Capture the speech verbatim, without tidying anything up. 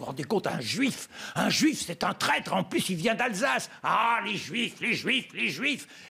vous rendez compte, un juif, un juif, c'est un traître, en plus il vient d'Alsace. Ah, les juifs, les juifs, les juifs.